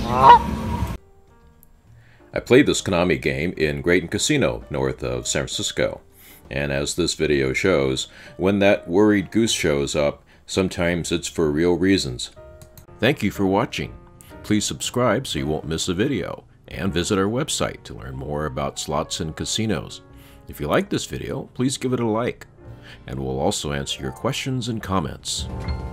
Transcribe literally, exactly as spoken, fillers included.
I played this Konami game in Graton Casino, north of San Francisco. And as this video shows, when that Worried Goose shows up, sometimes it's for real reasons. Thank you for watching. Please subscribe so you won't miss a video, and visit our website to learn more about slots and casinos. If you like this video, please give it a like, and we'll also answer your questions and comments.